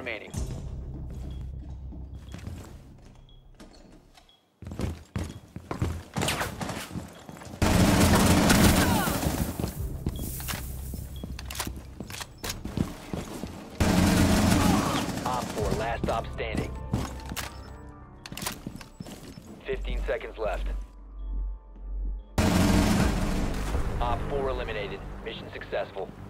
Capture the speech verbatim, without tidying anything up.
remaining. Op four, last stop standing. fifteen seconds left. Op four eliminated. Mission successful.